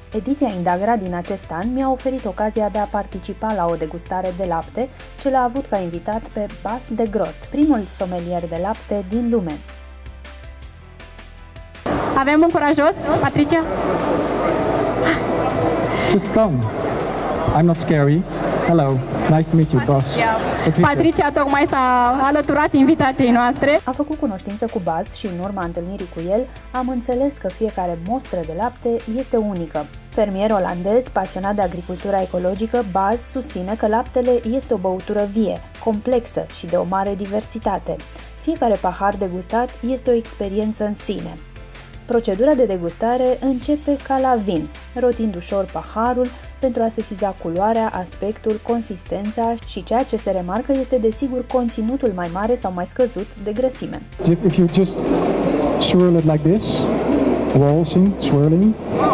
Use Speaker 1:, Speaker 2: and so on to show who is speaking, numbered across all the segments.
Speaker 1: Ediția Indagra din acest an mi-a oferit ocazia de a participa la o degustare de lapte, ce l-a avut ca invitat pe Bas de Grot, primul somelier de lapte din lume.
Speaker 2: Avem un curajos, Patricia?
Speaker 3: Just come. I'm not scary. Hello, nice to meet you, boss.
Speaker 2: Patricia tocmai s-a alăturat invitației noastre.
Speaker 1: Am făcut cunoștință cu Bas și în urma întâlnirii cu el am înțeles că fiecare mostră de lapte este unică. Fermier olandez, pasionat de agricultura ecologică, Bas susține că laptele este o băutură vie, complexă și de o mare diversitate. Fiecare pahar degustat este o experiență în sine. Procedura de degustare începe ca la vin, rotind ușor paharul pentru a sesiza culoarea, aspectul, consistența și ceea ce se remarcă este desigur conținutul mai mare sau mai scăzut de grăsime.
Speaker 3: If you just swirl it like this, waltzing, swirling,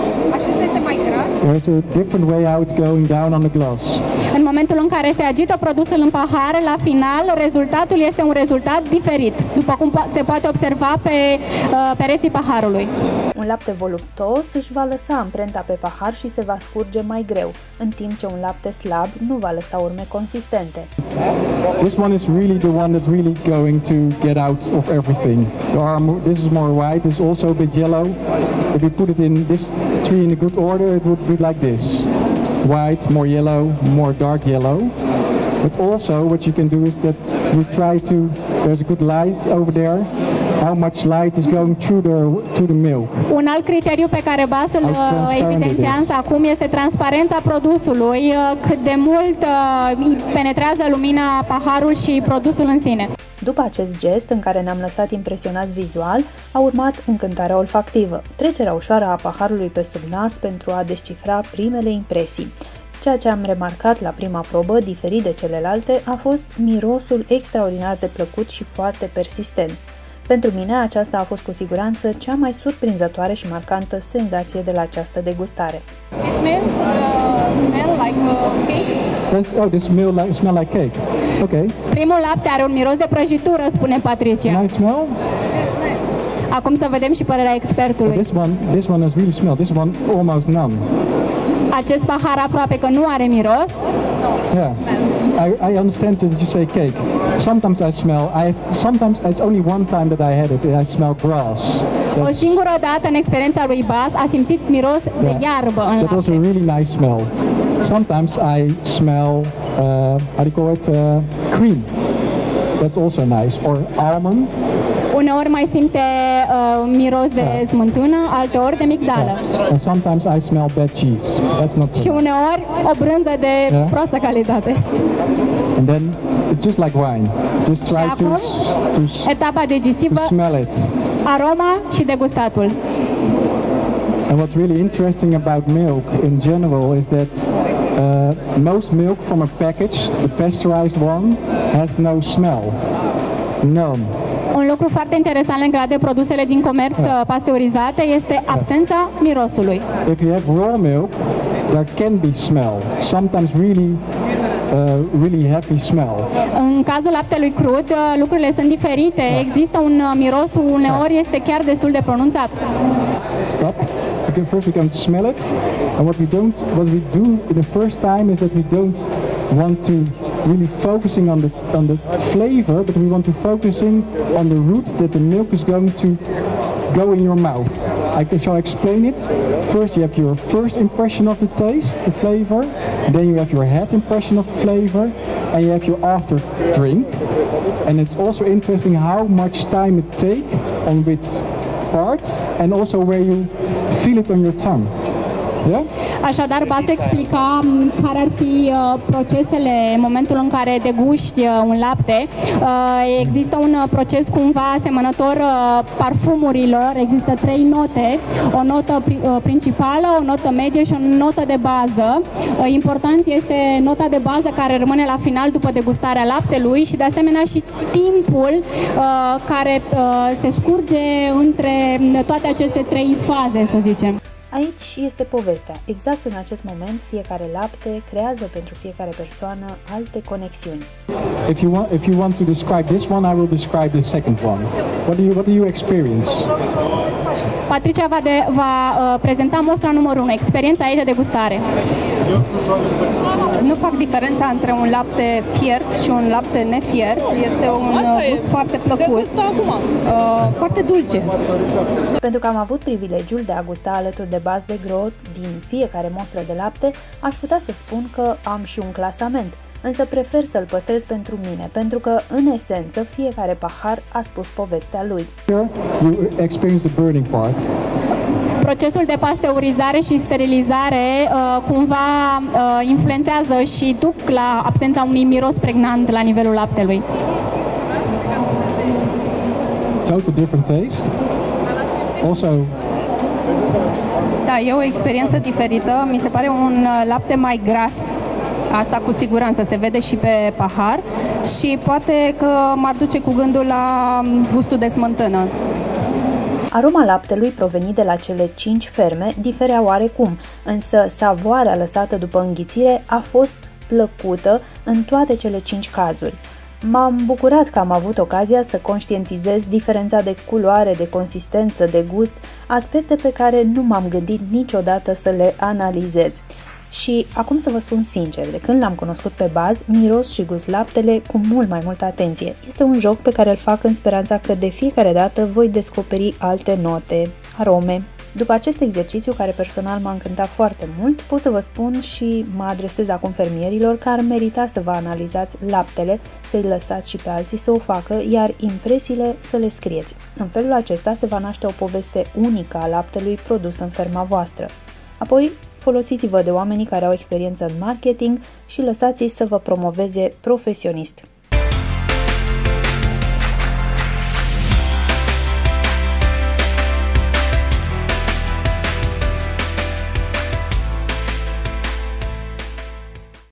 Speaker 3: there's a different way how it's going down on the glass.
Speaker 2: În momentul în care se agită produsul în pahar, la final, rezultatul este un rezultat diferit, după cum se poate observa pe pereții paharului.
Speaker 1: Un lapte voluptos își va lăsa amprenta pe pahar și se va scurge mai greu, în timp ce un lapte slab nu va lăsa urme consistente.
Speaker 3: This one is really the one that's really going to get out of everything. This is more white, this is also a bit yellow. If you put it in this tree in a good order, it would be like this. White, more yellow, more dark yellow. But also what you can do is that you try to, there's a good light over there, how much light is going through the milk.
Speaker 2: Un alt criteriu pe care Bas îl evidențiază acum este transparența produsului, cât de mult penetrează lumina paharul și produsul în sine.
Speaker 1: După acest gest, în care ne-am lăsat impresionați vizual, a urmat încântarea olfactivă, trecerea ușoară a paharului pe sub nas pentru a descifra primele impresii. Ceea ce am remarcat la prima probă, diferit de celelalte, a fost mirosul extraordinar de plăcut și foarte persistent. Pentru mine, aceasta a fost cu siguranță cea mai surprinzătoare și marcantă senzație de la această degustare.
Speaker 2: Smell like cake?
Speaker 3: This smell like cake. Okay.
Speaker 2: Primul lapte are un miros de prăjitură, spune Patricia.
Speaker 3: Nice smell?
Speaker 2: Acum să vedem și părerea expertului.
Speaker 3: This one has really smell. This one almost none.
Speaker 2: Acest pahar aproape că nu are miros.
Speaker 3: Yeah, I understand that you say cake. Sometimes I smell. Sometimes it's only one time that I had it. And I smell grass.
Speaker 2: O singură dată în experiența lui Bas a simțit miros de iarbă în lapte.
Speaker 3: It was a really nice smell. Sometimes I smell, how do you call it, cream. That's also nice. Or almond.
Speaker 2: Uneori mai simte miros de smântână, alteori de migdală.
Speaker 3: And sometimes I smell bad cheese. That's not so.
Speaker 2: Și uneori o brânză de proastă calitate.
Speaker 3: And then it's just like wine. Just try to
Speaker 2: etapa decisivă,
Speaker 3: smell it.
Speaker 2: Aroma și degustatul.
Speaker 3: And what's really interesting about milk in general is that most milk from a package, the pasteurized one, has no smell. None.
Speaker 2: Un lucru foarte interesant legat de produsele din comerț pasteurizate este absența mirosului.
Speaker 3: If you have raw milk, there can be smell. Sometimes really heavy smell.
Speaker 2: În cazul laptelui crud, lucrurile sunt diferite. Există un miros, uneori este chiar destul de pronunțat.
Speaker 3: Stop. Okay, first we can smell it, and what we do in the first time is that we don't want to really focusing on the flavor, but we want to focusing on the route that the milk is going to go in your mouth. Shall I explain it? First you have your first impression of the taste, the flavor, then you have your head impression of the flavor, and you have your after drink. And it's also interesting how much time it takes on which parts and also where you feel it on your tongue. Yeah?
Speaker 2: Așadar, Bas explica care ar fi procesele în momentul în care deguști un lapte. Există un proces cumva asemănător parfumurilor. Există 3 note, o notă principală, o notă medie și o notă de bază. Important este nota de bază care rămâne la final după degustarea laptelui și de asemenea și timpul care se scurge între toate aceste 3 faze, să zicem.
Speaker 1: Aici este povestea. Exact în acest moment, fiecare lapte creează pentru fiecare persoană alte conexiuni.
Speaker 3: If you want to describe this one, I will describe the second one. What do you experience?
Speaker 2: Patricia va prezenta mostra numărul 1, experiența ei de degustare.
Speaker 4: Nu fac diferența între un lapte fiert și un lapte nefiert. Este un gust foarte plăcut, foarte dulce.
Speaker 1: Pentru că am avut privilegiul de a gusta alături de Bas de Groot din fiecare mostră de lapte, aș putea să spun că am și un clasament, însă prefer să-l păstrez pentru mine, pentru că, în esență, fiecare pahar a spus povestea lui.
Speaker 3: You experience the burning part.
Speaker 2: Procesul de pasteurizare și sterilizare cumva influențează și duc la absența unui miros pregnant la nivelul laptelui.
Speaker 3: Total different taste. Also,
Speaker 4: da, e o experiență diferită. Mi se pare un lapte mai gras. Asta cu siguranță se vede și pe pahar și poate că m-ar duce cu gândul la gustul de smântână.
Speaker 1: Aroma laptelui provenit de la cele 5 ferme diferea oarecum, însă savoarea lăsată după înghițire a fost plăcută în toate cele 5 cazuri. M-am bucurat că am avut ocazia să conștientizez diferența de culoare, de consistență, de gust, aspecte pe care nu m-am gândit niciodată să le analizez. Și acum să vă spun sincer, de când l-am cunoscut pe Bas, miros și gust laptele cu mult mai multă atenție. Este un joc pe care îl fac în speranța că de fiecare dată voi descoperi alte note, arome. După acest exercițiu, care personal m-a încântat foarte mult, pot să vă spun și mă adresez acum fermierilor că ar merita să vă analizați laptele, să-i lăsați și pe alții să o facă, iar impresiile să le scrieți. În felul acesta se va naște o poveste unică a laptelui produs în ferma voastră. Apoi, folosiți-vă de oamenii care au experiență în marketing și lăsați-i să vă promoveze profesionist.